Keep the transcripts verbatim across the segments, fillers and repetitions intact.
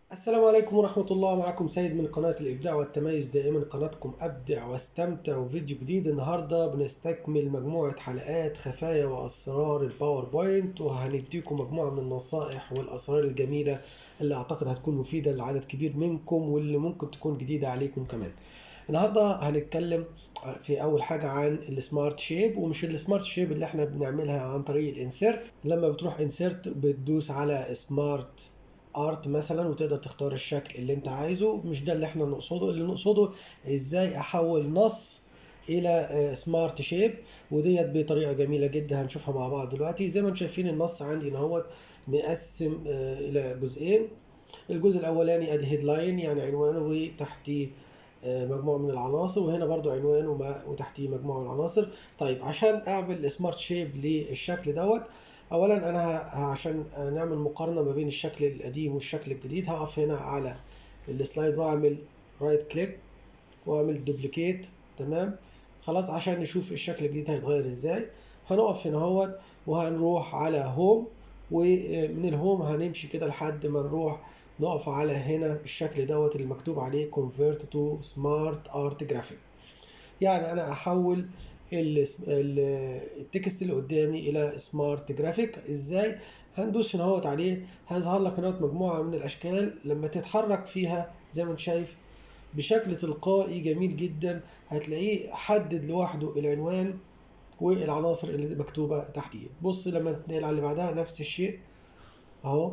السلام عليكم ورحمة الله. معكم سيد من قناة الإبداع والتميز، دائما قناتكم أبدع واستمتع. وفيديو جديد النهاردة بنستكمل مجموعة حلقات خفايا وأسرار الباوربوينت، وهنديكم مجموعة من النصائح والأسرار الجميلة اللي أعتقد هتكون مفيدة لعدد كبير منكم واللي ممكن تكون جديدة عليكم كمان. النهاردة هنتكلم في أول حاجة عن السمارت شيب، ومش السمارت شيب اللي احنا بنعملها عن طريق الانسيرت. لما بتروح انسيرت بتدوس على سمارت ارت مثلا وتقدر تختار الشكل اللي انت عايزه. مش ده اللي احنا نقصده. اللي نقصده ازاي احول نص الى سمارت شيب، وديت بطريقه جميله جدا هنشوفها مع بعض دلوقتي. زي ما انتم شايفين النص عندي اهوت مقسم آه، الى جزئين. الجزء الاولاني ادي هيدلاين يعني عنوانه وتحتيه آه، مجموعه من العناصر، وهنا برضو عنوان وما- وتحتيه مجموعه من العناصر. طيب عشان اعمل سمارت شيب للشكل دوت، اولا انا ه- عشان نعمل مقارنه ما بين الشكل القديم والشكل الجديد هقف هنا على السلايد واعمل رايت كليك واعمل دوبليكيت. تمام، خلاص عشان نشوف الشكل الجديد هيتغير ازاي. هنقف هنا اهوت وهنروح على هوم، ومن الهوم هنمشي كده لحد ما نروح نقف على هنا الشكل دوت اللي مكتوب عليه convert to smart art graphic. يعني انا احول ال- ال- التكست اللي قدامي الى سمارت جرافيك. ازاي؟ هندوس هنا اهوت عليه، هيظهر لك هنا مجموعه من الاشكال لما تتحرك فيها زي ما انت شايف بشكل تلقائي جميل جدا. هتلاقيه حدد لوحده العنوان والعناصر اللي مكتوبه تحتيه. بص لما تنقل على اللي بعدها نفس الشيء اهو،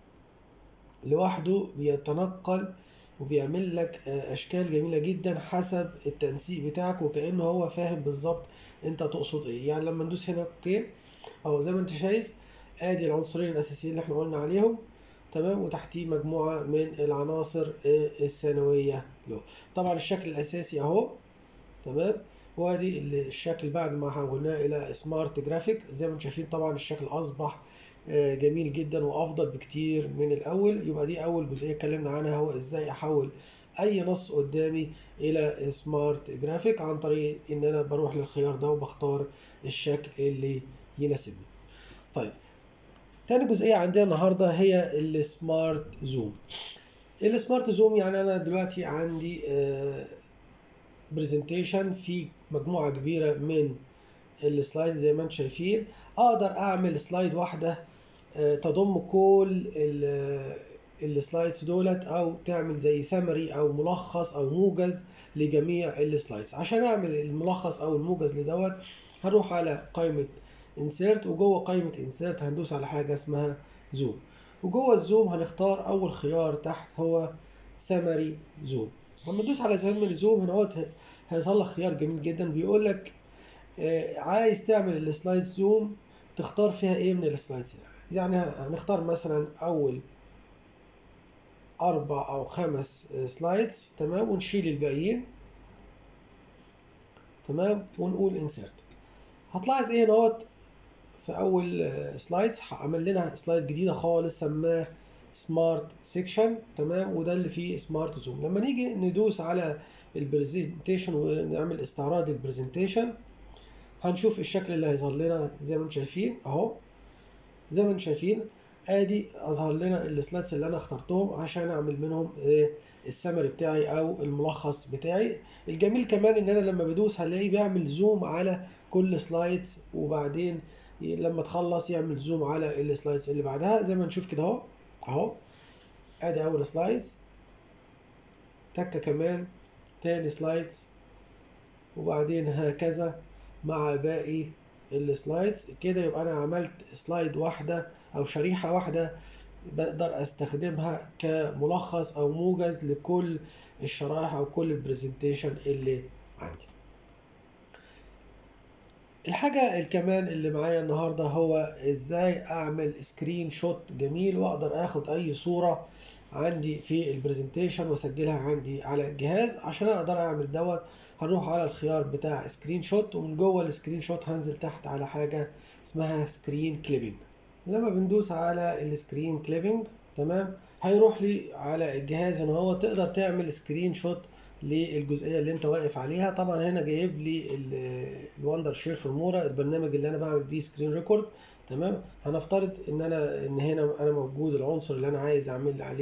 لوحده بيتنقل وبيعمل لك آه، اشكال جميله جدا حسب التنسيق بتاعك، وكانه هو فاهم بالظبط انت تقصد ايه. يعني لما ندوس هنا اوكي اهو زي ما انت شايف ادي العنصرين الاساسيين اللي احنا قلنا عليهم. تمام، وتحتيه مجموعه من العناصر آه، الثانويه له. طبعا الشكل الاساسي اهو. تمام، وادي الشكل بعد ما حولناه الى سمارت جرافيك زي ما انتم شايفين. طبعا الشكل اصبح آه، جميل جدا وافضل بكتير من الاول. يبقى دي اول جزئيه اتكلمنا عنها، هو ازاي احول اي نص قدامي الى سمارت جرافيك عن طريق ان انا بروح للخيار ده وبختار الشكل اللي يناسبني. طيب، تاني جزئيه عندنا النهارده هي السمارت زوم. السمارت زوم يعني انا دلوقتي عندي آه، برزنتيشن في مجموعة كبيرة من السلايدز زي ما انتم شايفين. اقدر اعمل سلايد واحدة آه، تضم كل السلايدز دولت، او تعمل زي سمري او ملخص او موجز لجميع السلايدز. عشان اعمل الملخص او الموجز لدوت هروح على قائمة انسيرت، وجوه قائمة انسيرت هندوس على حاجة اسمها زوم. وجوه الزوم هنختار اول خيار تحت هو سمري زوم. لما تدوس على سمري زوم هنا هو هيظهر لك خيار جميل جدا بيقول لك آه، عايز تعمل السلايد زوم تختار فيها ايه من السلايدز. يعني هنختار مثلا اول اربع او خمس سلايدز، تمام، ونشيل الباقيين. تمام، ونقول انسيرت. هتلاحظ ايه هنا في اول سلايدز عمل لنا سلايد جديده خالص سماه سمارت سيكشن. تمام، وده اللي فيه سمارت زوم. لما نيجي ندوس على البرزنتيشن ونعمل استعراض للبرزنتيشن هنشوف الشكل اللي هيظهر لنا زي ما انتم شايفين اهو. زي ما انتم شايفين ادي اظهر لنا السلايدز اللي انا اخترتهم عشان اعمل منهم ايه السمري بتاعي او الملخص بتاعي. الجميل كمان ان انا لما بدوس هلاقيه بيعمل زوم على كل سلايدز، وبعدين لما تخلص يعمل زوم على السلايدز اللي بعدها زي ما نشوف كده اهو. اهو ادي اول سلايدز، تكه كمان تاني سلايدز، وبعدين هكذا مع باقي السلايدز كده. يبقى انا عملت سلايد واحدة او شريحة واحدة بقدر استخدمها كملخص او موجز لكل الشرائح او كل البرزنتيشن اللي عندي. الحاجة الكمان اللي معايا النهاردة هو ازاي اعمل سكرين شوت جميل واقدر اخد اي صورة عندي في البرزنتيشن واسجلها عندي على الجهاز. عشان اقدر اعمل دوت هنروح على الخيار بتاع سكرين شوت، ومن جوه السكرين شوت هنزل تحت على حاجة اسمها سكرين كليبنج. لما بندوس على السكرين كليبنج تمام هيروح لي على الجهاز ان هو تقدر تعمل سكرين شوت للجزئيه اللي انت واقف عليها. طبعا هنا جايب لي الوندر شير فورمورا البرنامج اللي انا بعمل بيه سكرين ريكورد. تمام، هنفترض ان انا ان هنا انا موجود العنصر اللي انا عايز اعمل عليه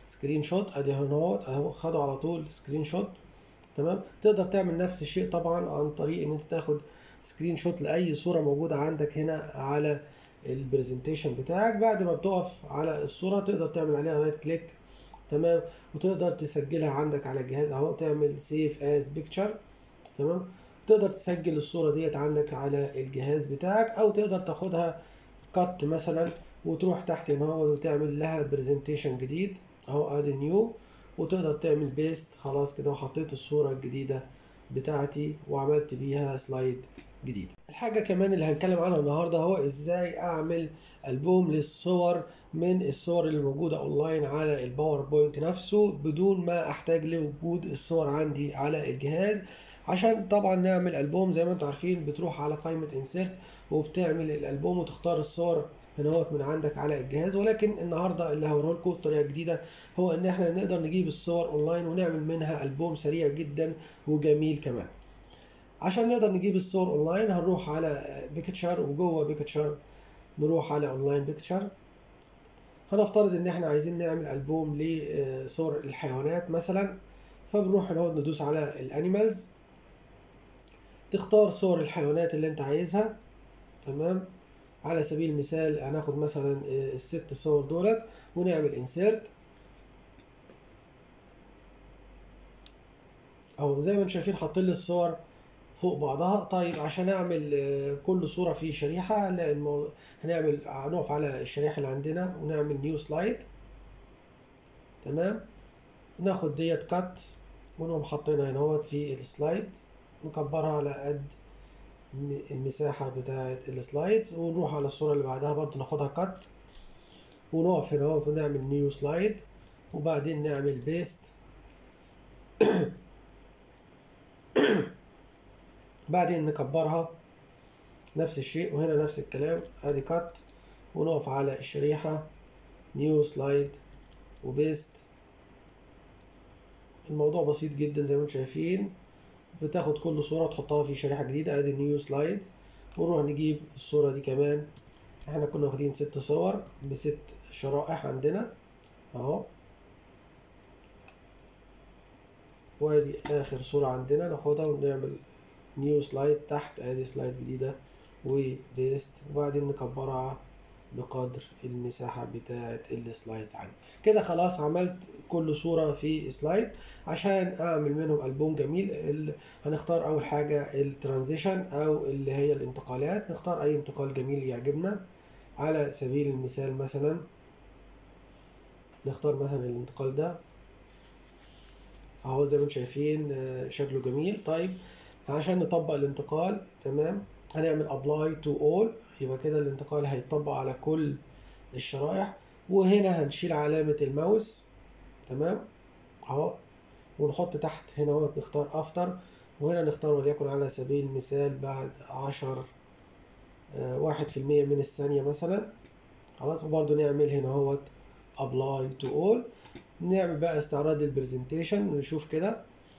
سكرين شوت، ادي هنا اهو خده على طول سكرين شوت. تمام. تقدر تعمل نفس الشيء طبعا عن طريق ان انت تاخد سكرين شوت لاي صوره موجوده عندك هنا على البرزنتيشن بتاعك. بعد ما بتقف على الصوره تقدر تعمل عليها رايت كليك. تمام. وتقدر تسجلها عندك على الجهاز اهو، تعمل سيف از بيكتشر. تمام. تقدر تسجل الصوره ديت عندك على الجهاز بتاعك، او تقدر تاخدها كات مثلا وتروح تحت هنا وتعمل لها برزنتيشن جديد اهو، ادي نيو، وتقدر تعمل بيست. خلاص كده وحطيت الصورة الجديدة بتاعتي وعملت بيها سلايد جديد. الحاجة كمان اللي هنتكلم عنها النهاردة هو ازاي اعمل ألبوم للصور من الصور اللي موجودة اونلاين على الباوربوينت نفسه بدون ما احتاج لوجود الصور عندي على الجهاز. عشان طبعا نعمل ألبوم زي ما انتم عارفين بتروح على قائمة انسيرت وبتعمل الألبوم وتختار الصور هنا من عندك على الجهاز. ولكن النهارده اللي هوريه لكم بطريقه جديده هو ان احنا نقدر نجيب الصور اونلاين ونعمل منها ألبوم سريع جدا وجميل كمان. عشان نقدر نجيب الصور اونلاين هنروح على بيكتشر، وجوه بيكتشر نروح على اونلاين بيكتشر. هنفترض ان احنا عايزين نعمل ألبوم لصور الحيوانات مثلا، فبنروح هنا ندوس على الانيمالز، تختار صور الحيوانات اللي انت عايزها. تمام. على سبيل المثال هناخد مثلا الست صور دولت ونعمل انسيرت اهو زي ما انتم شايفين حاطين لي الصور فوق بعضها. طيب عشان اعمل كل صورة في شريحة لان هنعمل هنقف على الشريحة اللي عندنا ونعمل نيو سلايد. تمام. ناخد ديت كات ونقوم حاطينها هنا اهوت في السلايد، نكبرها على قد المساحة بتاعة السلايدز، ونروح على الصورة اللي بعدها برضو ناخدها كات ونقف هنا اهوت ونعمل نيو سلايد، وبعدين نعمل بيست. بعدين نكبرها نفس الشيء، وهنا نفس الكلام، ادي كات ونقف على الشريحة نيو سلايد وبيست. الموضوع بسيط جدا زي ما انتم شايفين، بتاخد كل صورة تحطها في شريحة جديدة، ادي نيو سلايد، ونروح نجيب الصورة دي كمان. احنا كنا واخدين ست صور بست شرائح عندنا اهو، وادي اخر صورة عندنا ناخدها ونعمل نيو سلايد تحت، ادي سلايد جديدة وبيست، وبعدين نكبرها بقدر المساحة بتاعة السلايد عندي. كده خلاص عملت كل صورة في سلايد. عشان اعمل منهم ألبوم جميل هنختار اول حاجة الترانزيشن او اللي هي الانتقالات، نختار اي انتقال جميل يعجبنا. على سبيل المثال مثلا نختار مثلا الانتقال ده اهو زي ما انتم شايفين شكله جميل. طيب عشان نطبق الانتقال تمام هنعمل apply to all، يبقى كده الانتقال هيطبق على كل الشرائح. وهنا هنشيل علامة الماوس تمام اهو، ونحط تحت هنا اهو نختار افتر، وهنا نختار وليكن على سبيل المثال بعد عشر واحد في المية من الثانية مثلا. خلاص. وبرضو نعمل هنا اهوت apply to all. نعمل بقى استعراض البرزنتيشن نشوف كده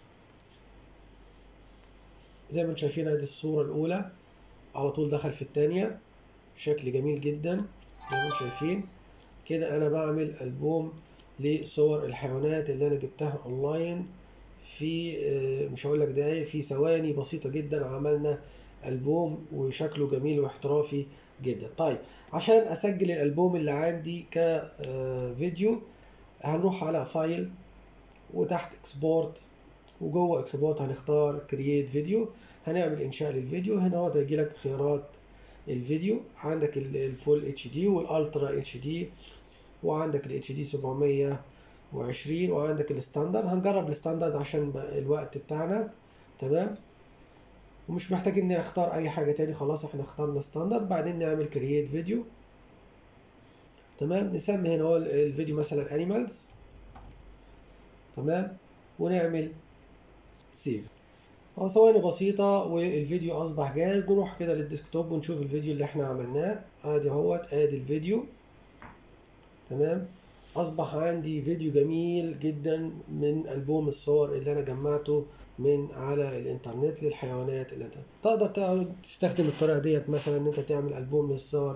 زي ما انتم شايفين، ادي الصورة الأولى على طول دخل في الثانية، شكل جميل جدا زي ما انتم شايفين. كده أنا بعمل ألبوم لصور الحيوانات اللي أنا جبتها أونلاين في مش هقول لك دقايق، في ثواني بسيطة جدا عملنا ألبوم وشكله جميل واحترافي جدا. طيب عشان أسجل الألبوم اللي عندي كفيديو هنروح على فايل وتحت اكسبورت، وجوه اكسبورت هنختار كرييت فيديو، هنعمل انشاء للفيديو. هنا هو هيجي لك خيارات الفيديو، عندك الفول اتش دي والالترا اتش دي، وعندك الاتش دي سبعمية وعشرين، وعندك الستاندرد. هنجرب الستاندرد عشان الوقت بتاعنا. تمام. ومش محتاج اني اختار اي حاجه تاني، خلاص احنا اخترنا ستاندرد. بعدين نعمل كرييت فيديو. تمام. نسمي هنا هو الفيديو مثلا انيمالز. تمام. ونعمل سيف. هو ثواني بسيطة والفيديو أصبح جاهز. نروح كده للديسكتوب ونشوف الفيديو اللي احنا عملناه. ادي اهوت ادي الفيديو. تمام. أصبح عندي فيديو جميل جدا من ألبوم الصور اللي أنا جمعته من على الإنترنت للحيوانات اللي انت تقدر تستخدم الطريقة ديت مثلا إن أنت تعمل ألبوم للصور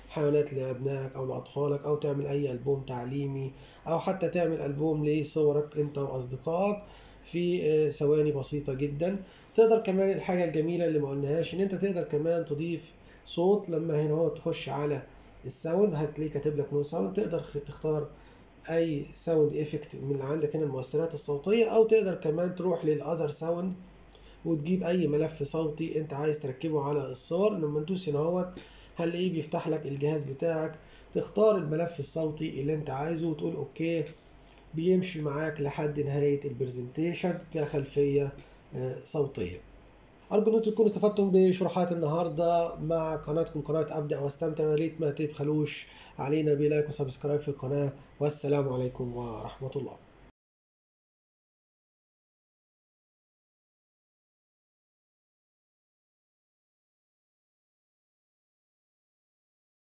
حيوانات لأبنائك أو لأطفالك، أو تعمل أي ألبوم تعليمي، أو حتى تعمل ألبوم لصورك أنت وأصدقائك في آه، ثواني بسيطة جدا. تقدر كمان الحاجة الجميلة اللي ما قلناهاش إن أنت تقدر كمان تضيف صوت. لما هنا هو تخش على الساوند هتلاقيه كاتب لك نو ساوند، تقدر خ- تختار اي ساوند افكت من اللي عندك هنا المؤثرات الصوتيه، او تقدر كمان تروح للاذر ساوند وتجيب اي ملف صوتي انت عايز تركبه على الصور. لما تدوس هنا اهوت هنلاقيه بيفتح لك الجهاز بتاعك، تختار الملف الصوتي اللي انت عايزه وتقول اوكي، بيمشي معاك لحد نهايه البرزنتيشن كخلفيه آه، صوتيه. أرجو إن أنتم تكونوا استفدتم بشروحات النهاردة مع قناتكم قناة أبدأ وأستمتع. يا ريت ما تبخلوش علينا بلايك وسبسكرايب في القناة، والسلام عليكم ورحمة الله.